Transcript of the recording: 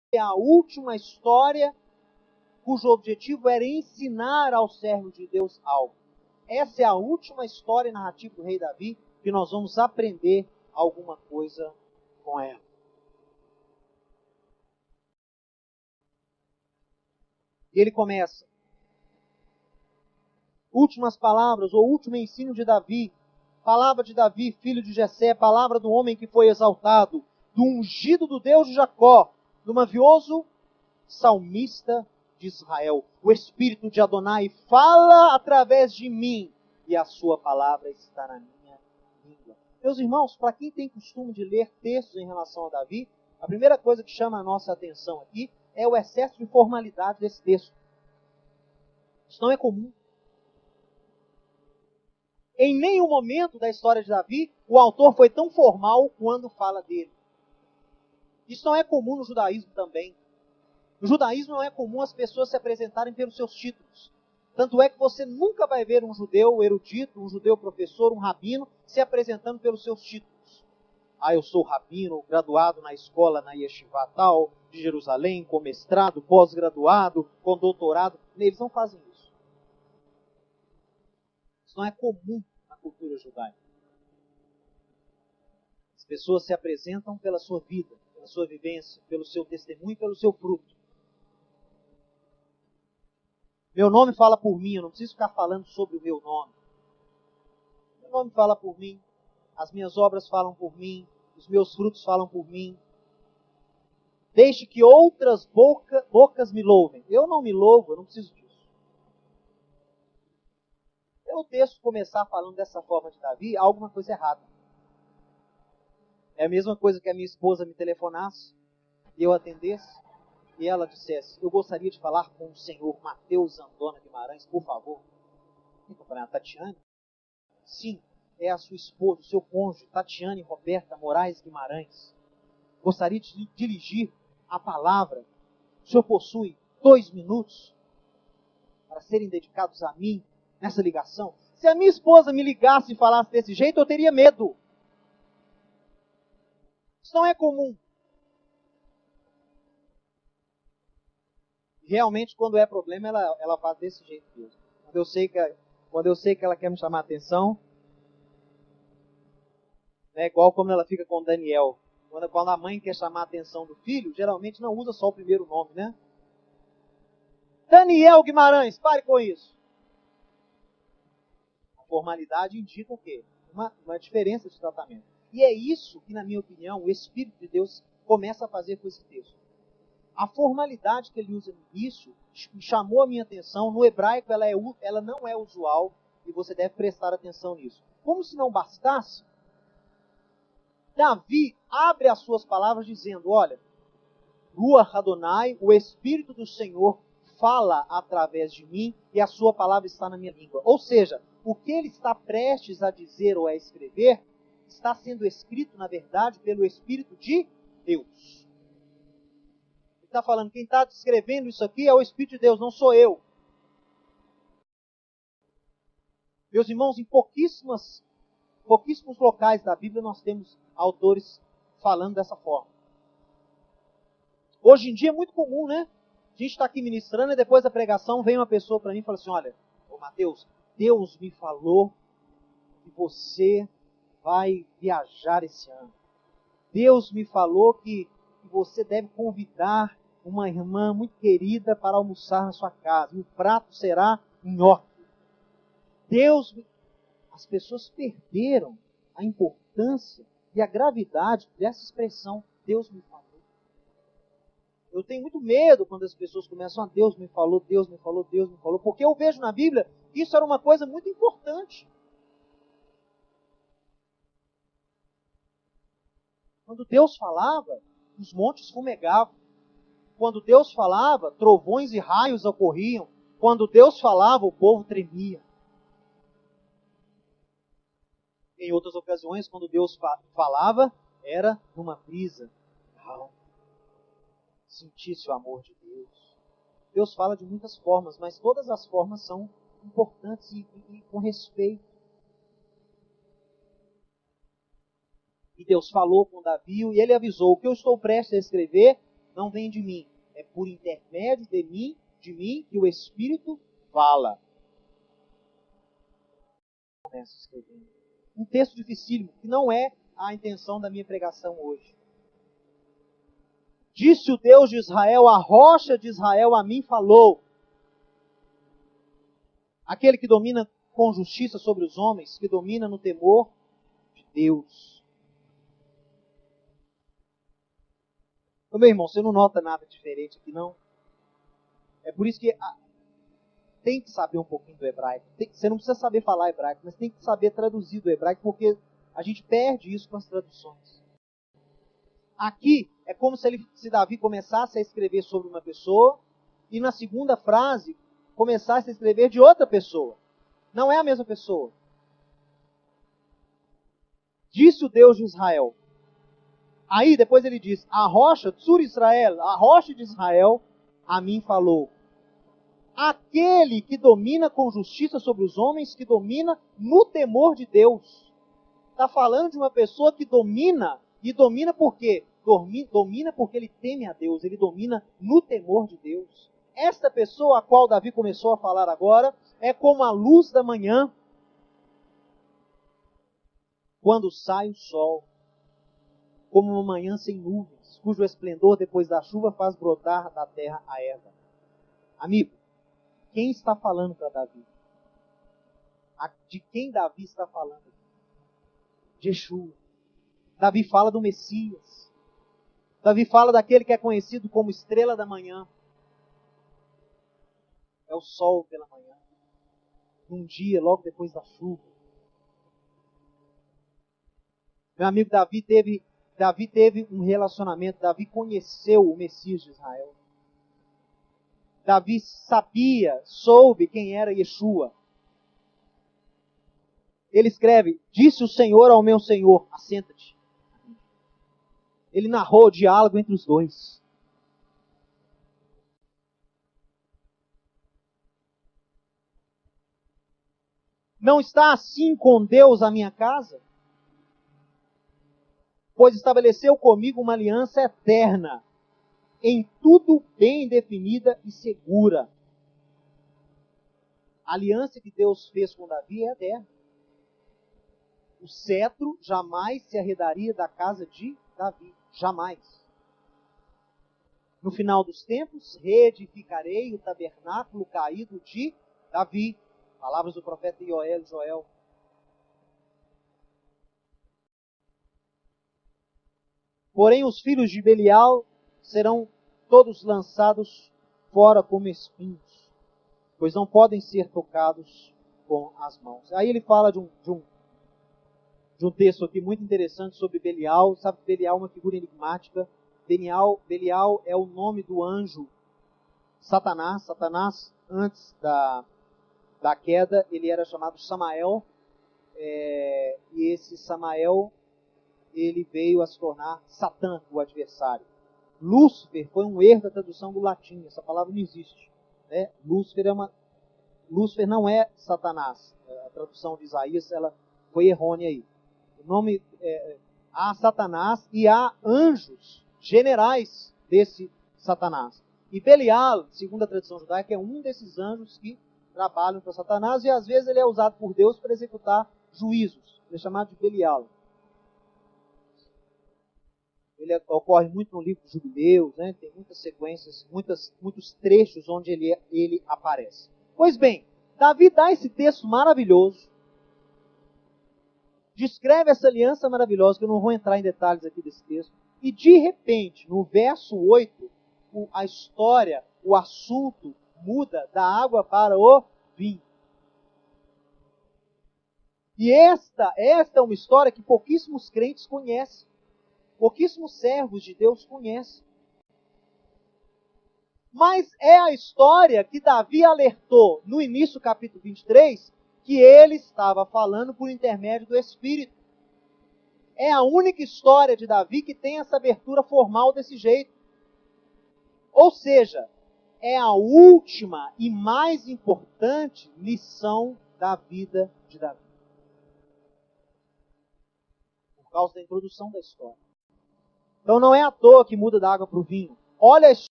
é a última história cujo objetivo era ensinar ao servo de Deus algo. Essa é a última história narrativa do rei Davi, que nós vamos aprender alguma coisa com ela. E ele começa. Últimas palavras, ou último ensino de Davi. Palavra de Davi, filho de Jessé, palavra do homem que foi exaltado, do ungido do Deus de Jacó, do mavioso salmista de Israel. O Espírito de Adonai fala através de mim, e a sua palavra está na minha língua. Meus irmãos, para quem tem costume de ler textos em relação a Davi, a primeira coisa que chama a nossa atenção aqui é o excesso de formalidade desse texto. Isso não é comum. Em nenhum momento da história de Davi, o autor foi tão formal quando fala dele. Isso não é comum no judaísmo também. No judaísmo não é comum as pessoas se apresentarem pelos seus títulos. Tanto é que você nunca vai ver um judeu erudito, um judeu professor, um rabino, se apresentando pelos seus títulos. Eu sou rabino, graduado na escola, na Yeshiva tal, de Jerusalém, com mestrado, pós-graduado, com doutorado. Eles não fazem isso. Isso não é comum na cultura judaica. As pessoas se apresentam pela sua vida, pela sua vivência, pelo seu testemunho e pelo seu fruto. Meu nome fala por mim, eu não preciso ficar falando sobre o meu nome. Meu nome fala por mim, as minhas obras falam por mim, os meus frutos falam por mim. Deixe que outras bocas me louvem. Eu não me louvo, eu não preciso disso. Pelo texto começar falando dessa forma de Davi, há alguma coisa errada. É a mesma coisa que a minha esposa me telefonasse e eu atendesse e ela dissesse: eu gostaria de falar com o senhor Mateus Andona Guimarães, por favor. A Tatiane? Sim, é a sua esposa, o seu cônjuge, Tatiane Roberta Moraes Guimarães. Gostaria de dirigir a palavra. O senhor possui 2 minutos para serem dedicados a mim nessa ligação? Se a minha esposa me ligasse e falasse desse jeito, eu teria medo. Isso não é comum. Realmente, quando é problema, ela faz desse jeito mesmo. Quando eu sei que ela quer me chamar a atenção, é igual como ela fica com o Daniel. Quando a mãe quer chamar a atenção do filho, geralmente não usa só o primeiro nome, né? Daniel Guimarães, pare com isso. A formalidade indica o quê? Uma diferença de tratamento. E é isso que, na minha opinião, o Espírito de Deus começa a fazer com esse texto. A formalidade que ele usa no início chamou a minha atenção. No hebraico ela não é usual e você deve prestar atenção nisso. Como se não bastasse, Davi abre as suas palavras dizendo: olha, Ruach Adonai, o Espírito do Senhor fala através de mim e a sua palavra está na minha língua. Ou seja, o que ele está prestes a dizer ou a escrever está sendo escrito, na verdade, pelo Espírito de Deus. Ele está falando, quem está escrevendo isso aqui é o Espírito de Deus, não sou eu. Meus irmãos, em pouquíssimos locais da Bíblia nós temos autores falando dessa forma. Hoje em dia é muito comum, né? A gente está aqui ministrando e depois da pregação vem uma pessoa para mim e fala assim: olha, Mateus, Deus me falou que você vai viajar esse ano. Deus me falou que você deve convidar uma irmã muito querida para almoçar na sua casa. E o prato será nhoque. As pessoas perderam a importância e a gravidade dessa expressão, Deus me falou. Eu tenho muito medo quando as pessoas começam a Deus me falou, Deus me falou, Deus me falou, porque eu vejo na Bíblia que isso era uma coisa muito importante. Quando Deus falava, os montes fumegavam. Quando Deus falava, trovões e raios ocorriam. Quando Deus falava, o povo tremia. Em outras ocasiões, quando Deus falava, era numa brisa. Sentisse o amor de Deus. Deus fala de muitas formas, mas todas as formas são importantes e com respeito. E Deus falou com Davi e ele avisou: o que eu estou prestes a escrever não vem de mim. É por intermédio de mim que o Espírito fala. Começo escrevendo. Um texto dificílimo, que não é a intenção da minha pregação hoje. Disse o Deus de Israel, a rocha de Israel a mim falou. Aquele que domina com justiça sobre os homens, que domina no temor de Deus. Meu irmão, você não nota nada diferente aqui, não? É por isso que tem que saber um pouquinho do hebraico. Você não precisa saber falar hebraico, mas tem que saber traduzir do hebraico, porque a gente perde isso com as traduções. Aqui é como se Davi começasse a escrever sobre uma pessoa e na segunda frase começasse a escrever de outra pessoa. Não é a mesma pessoa. Disse o Deus de Israel. Aí depois ele diz, a rocha, Tsur Israel, a rocha de Israel, a mim falou. Aquele que domina com justiça sobre os homens, que domina no temor de Deus. Está falando de uma pessoa que domina, e domina por quê? Domina porque ele teme a Deus, ele domina no temor de Deus. Esta pessoa a qual Davi começou a falar agora, é como a luz da manhã, quando sai o sol, como uma manhã sem nuvens, cujo esplendor depois da chuva faz brotar da terra a erva. Amigo, quem está falando para Davi? De quem Davi está falando? De Yeshua. Davi fala do Messias. Davi fala daquele que é conhecido como estrela da manhã. É o sol pela manhã. Num dia, logo depois da chuva. Meu amigo, Davi teve um relacionamento. Davi conheceu o Messias de Israel. Davi soube quem era Yeshua. Ele escreve, disse o Senhor ao meu Senhor, assenta-te. Ele narrou o diálogo entre os dois. Não está assim com Deus a minha casa? Pois estabeleceu comigo uma aliança eterna, em tudo bem definida e segura. A aliança que Deus fez com Davi é eterna. O cetro jamais se arredaria da casa de Davi. Jamais. No final dos tempos, reedificarei o tabernáculo caído de Davi. Palavras do profeta Joel. Porém, os filhos de Belial serão todos lançados fora como espinhos, pois não podem ser tocados com as mãos. Aí ele fala de um texto aqui muito interessante sobre Belial. Sabe que Belial é uma figura enigmática. Belial é o nome do anjo Satanás. Satanás, antes da queda, ele era chamado Samael. E esse Samael, ele veio a se tornar Satã, o adversário. Lúcifer foi um erro da tradução do latim. Essa palavra não existe. Né? Lúcifer não é Satanás. A tradução de Isaías ela foi errônea aí. O nome há Satanás e há anjos generais desse Satanás. E Belial, segundo a tradição judaica, é um desses anjos que trabalham para Satanás e às vezes ele é usado por Deus para executar juízos. Ele é chamado de Belial. Ele ocorre muito no livro dos Jubileus, né? Tem muitas sequências, muitos trechos onde ele aparece. Pois bem, Davi dá esse texto maravilhoso, descreve essa aliança maravilhosa, que eu não vou entrar em detalhes aqui desse texto, e de repente, no verso 8, a história, o assunto muda da água para o vinho. E esta é uma história que pouquíssimos crentes conhecem. Pouquíssimos servos de Deus conhecem. Mas é a história que Davi alertou no início do capítulo 23, que ele estava falando por intermédio do Espírito. É a única história de Davi que tem essa abertura formal desse jeito. Ou seja, é a última e mais importante lição da vida de Davi. Por causa da introdução da história. Então não é à toa que muda da água para o vinho. Olha a